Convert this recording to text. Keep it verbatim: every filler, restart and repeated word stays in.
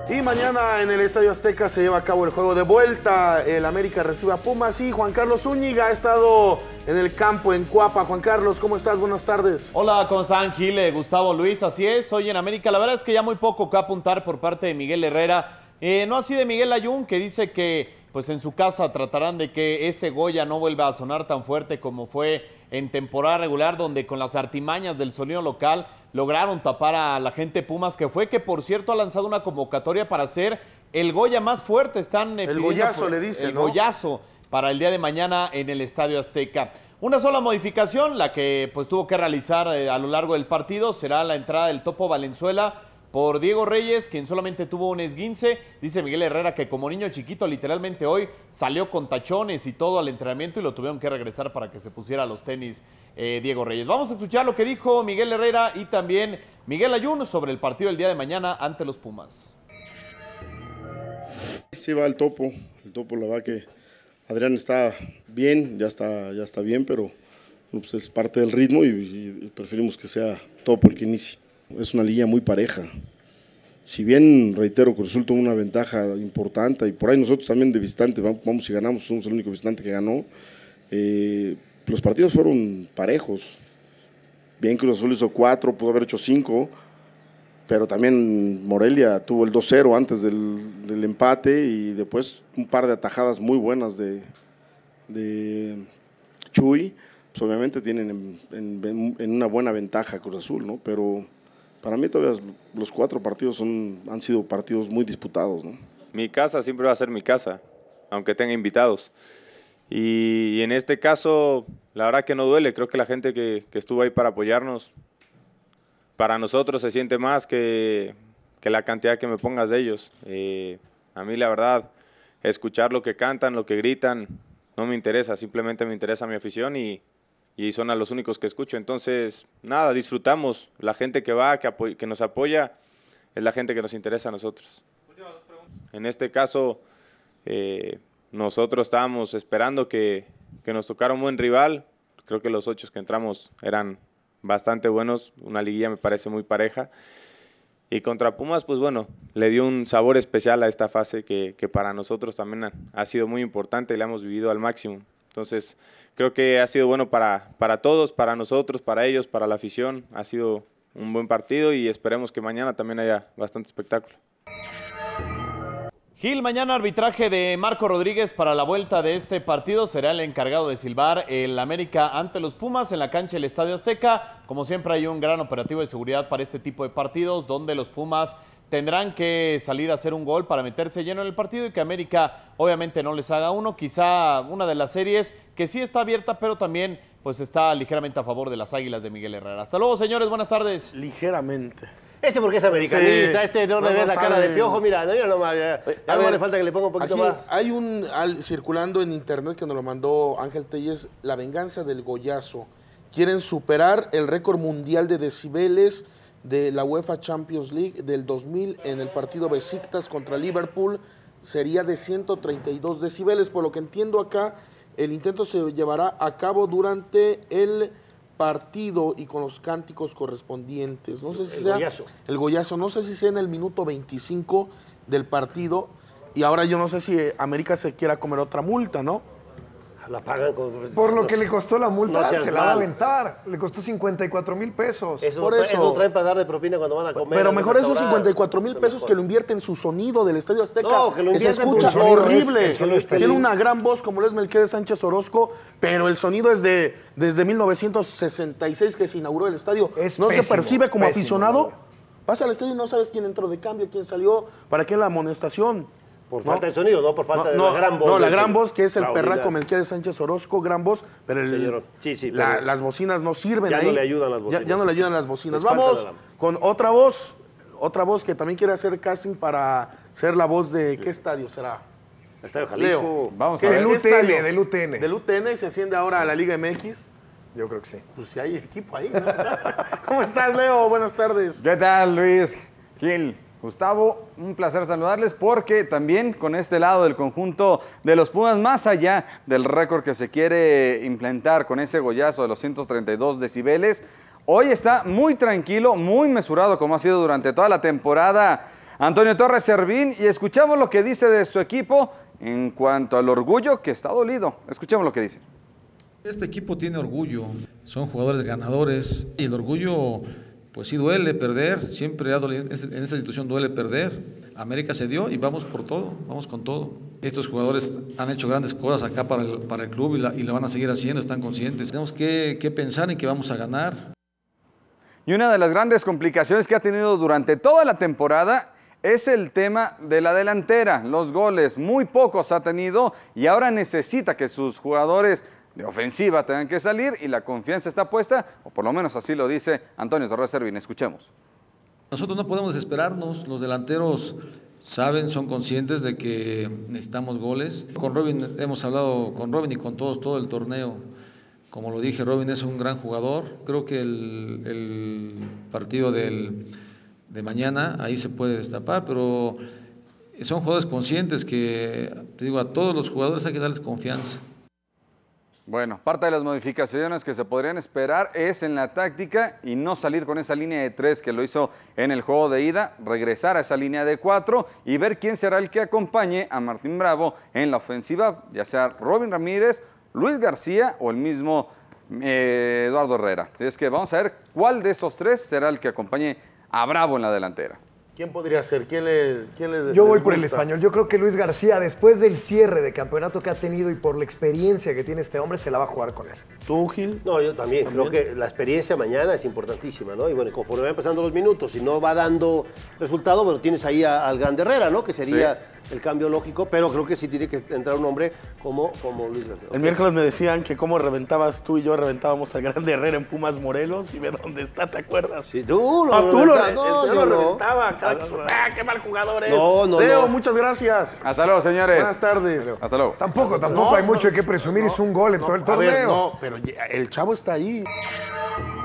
Y mañana en el Estadio Azteca se lleva a cabo el juego de vuelta. El América recibe a Pumas y Juan Carlos Zúñiga ha estado en el campo en Cuapa. Juan Carlos, ¿cómo estás? Buenas tardes. Hola, ¿cómo están? Gil, Gustavo, Luis, así es. Hoy en América la verdad es que ya muy poco que apuntar por parte de Miguel Herrera. Eh, no así de Miguel Layún, que dice que pues en su casa tratarán de que ese Goya no vuelva a sonar tan fuerte como fue en temporada regular, donde con las artimañas del sonido local lograron tapar a la gente Pumas, que fue que por cierto ha lanzado una convocatoria para hacer el Goya más fuerte. Están eh, el Goyazo le dice, el ¿no? Goyazo para el día de mañana en el Estadio Azteca. Una sola modificación, la que pues tuvo que realizar eh, a lo largo del partido, será la entrada del Topo Valenzuela por Diego Reyes, quien solamente tuvo un esguince. Dice Miguel Herrera que como niño chiquito literalmente hoy salió con tachones y todo al entrenamiento y lo tuvieron que regresar para que se pusiera los tenis eh, Diego Reyes. Vamos a escuchar lo que dijo Miguel Herrera y también Miguel Layún sobre el partido del día de mañana ante los Pumas. Sí va el Topo, el Topo la verdad que Adrián está bien, ya está, ya está bien, pero bueno, pues es parte del ritmo y, y, y preferimos que sea Topo el que inicie. Es una liga muy pareja. Si bien, reitero, que resulta una ventaja importante, y por ahí nosotros también de visitante, vamos y ganamos, somos el único visitante que ganó, eh, los partidos fueron parejos. Bien Cruz Azul hizo cuatro, pudo haber hecho cinco, pero también Morelia tuvo el dos cero antes del, del empate y después un par de atajadas muy buenas de, de Chuy. Pues obviamente tienen en, en, en una buena ventaja Cruz Azul, ¿no? Pero para mí todavía los cuatro partidos son, han sido partidos muy disputados, ¿no? Mi casa siempre va a ser mi casa, aunque tenga invitados. Y, y en este caso, la verdad que no duele. Creo que la gente que, que estuvo ahí para apoyarnos, para nosotros se siente más que, que la cantidad que me pongas de ellos. Eh, a mí la verdad, escuchar lo que cantan, lo que gritan, no me interesa. Simplemente me interesa mi afición y y son a los únicos que escucho. Entonces, nada, disfrutamos. La gente que va, que, apoy que nos apoya, es la gente que nos interesa a nosotros. En este caso, eh, nosotros estábamos esperando que, que nos tocara un buen rival. Creo que los ocho que entramos eran bastante buenos. Una liguilla me parece muy pareja. Y contra Pumas, pues bueno, le dio un sabor especial a esta fase que, que para nosotros también ha, ha sido muy importante y la hemos vivido al máximo. Entonces, creo que ha sido bueno para, para todos, para nosotros, para ellos, para la afición. Ha sido un buen partido y esperemos que mañana también haya bastante espectáculo. Gil, mañana arbitraje de Marco Rodríguez para la vuelta de este partido. Será el encargado de silbar el América ante los Pumas en la cancha del Estadio Azteca. Como siempre hay un gran operativo de seguridad para este tipo de partidos donde los Pumas tendrán que salir a hacer un gol para meterse lleno en el partido y que América obviamente no les haga uno. Quizá una de las series que sí está abierta, pero también pues está ligeramente a favor de las Águilas de Miguel Herrera. Hasta luego, señores, buenas tardes. Ligeramente. Este porque es americanista, Sí, este no, no le ve lo la cara sabe. de piojo, mira, no, yo nomás, ya, A no ver, le falta que le ponga un poquito aquí más. hay un al, circulando en internet que nos lo mandó Ángel Telles, la venganza del Goyazo. Quieren superar el récord mundial de decibeles de la UEFA Champions League del dos mil en el partido Besiktas contra Liverpool. Sería de ciento treinta y dos decibeles, por lo que entiendo acá, el intento se llevará a cabo durante el partido y con los cánticos correspondientes. No sé si El sea Goyazo. el Goyazo, no sé si sea en el minuto veinticinco del partido. Y ahora yo no sé si América se quiera comer otra multa, ¿no? La pagan con... Por lo no que sé. le costó la multa, No seas se la va a mal. aventar. Le costó cincuenta y cuatro mil pesos. Eso, Por tra- eso. eso traen para dar de propina cuando van a comer. Pero en mejor un esos restaurante. cincuenta y cuatro mil pesos que lo invierte en su sonido del Estadio Azteca. No, que lo se invierta en escucha su sonido, horrible. es- el sonido es Tiene pésimo. una gran voz como lo es Melquiades Sánchez Orozco, pero el sonido es de desde mil novecientos sesenta y seis que se inauguró el estadio. Es no pésimo, se percibe como pésimo, aficionado. güey. Vas al estadio y no sabes quién entró de cambio, quién salió, para qué la amonestación. Por ¿no? falta de sonido, no por falta No, de no, la gran voz. no, la del- gran voz que es el la perraco unidad. Melquiades Sánchez Orozco, gran voz, pero el- Señor, sí, sí, la- pero- las bocinas no sirven Ya ahí. no le ayudan las Ya- bocinas. Ya, no le ayudan las bocinas. Les falta Vamos la- con otra voz, otra voz que también quiere hacer casting para ser la voz de ¿qué estadio será? Estadio Jalisco. Leo. Vamos ¿Qué- a ver. Del qué U T N, estadio? del U T N. Del U T N y se asciende ahora a la Liga M X. Yo creo que sí. Pues si hay equipo ahí, ¿no? ¿Cómo estás, Leo? Buenas tardes. ¿Qué tal, Luis? Gil, Gustavo, un placer saludarles porque también con este lado del conjunto de los Pumas, más allá del récord que se quiere implementar con ese gollazo de los ciento treinta y dos decibeles, hoy está muy tranquilo, muy mesurado como ha sido durante toda la temporada Antonio Torres Servín, y escuchamos lo que dice de su equipo en cuanto al orgullo que está dolido. Escuchemos lo que dice. Este equipo tiene orgullo, son jugadores ganadores y el orgullo, pues sí duele perder, siempre ha dolido, en esta situación duele perder. América se dio y vamos por todo, vamos con todo. Estos jugadores han hecho grandes cosas acá para el, para el club y la, y la van a seguir haciendo, están conscientes. Tenemos que, que pensar en que vamos a ganar. Y una de las grandes complicaciones que ha tenido durante toda la temporada es el tema de la delantera. Los goles, muy pocos ha tenido y ahora necesita que sus jugadores de ofensiva tengan que salir y la confianza está puesta, o por lo menos así lo dice Antonio Torres Servín. Escuchemos. Nosotros no podemos desesperarnos, los delanteros saben, son conscientes de que necesitamos goles. Con Robin hemos hablado, con Robin y con todos, todo el torneo. Como lo dije, Robin es un gran jugador. Creo que el, el partido del, de mañana ahí se puede destapar, pero son jugadores conscientes que, te digo, a todos los jugadores hay que darles confianza. Bueno, parte de las modificaciones que se podrían esperar es en la táctica y no salir con esa línea de tres que lo hizo en el juego de ida, regresar a esa línea de cuatro y ver quién será el que acompañe a Martín Bravo en la ofensiva, ya sea Robin Ramírez, Luis García o el mismo eh, Eduardo Herrera. Así es que vamos a ver cuál de esos tres será el que acompañe a Bravo en la delantera. ¿Quién podría ser? ¿Quién le, quién le Yo voy por el español. Yo creo que Luis García, después del cierre de campeonato que ha tenido y por la experiencia que tiene este hombre, se la va a jugar con él. ¿Tú, Gil? No, yo también. ¿También? Creo que la experiencia mañana es importantísima, ¿no? Y bueno, conforme van pasando los minutos, si no va dando resultado, bueno, tienes ahí a, al Grande Herrera, ¿no? Que sería sí. el cambio lógico, pero creo que sí tiene que entrar un hombre como, como Luis García. El miércoles me decían que cómo reventabas tú y yo, reventábamos al Grande Herrera en Pumas Morelos y ve dónde está, ¿te acuerdas? Sí, tú lo ah, tú lo, re no, el yo lo no. reventaba. Cada... Ah, qué mal jugador es. No, no, Leo, no. muchas gracias. Hasta luego, señores. Buenas tardes. Hasta luego. Tampoco, tampoco no, hay mucho no, que presumir, no, hizo un gol en no, todo el torneo. Ver, no, pero el chavo está ahí.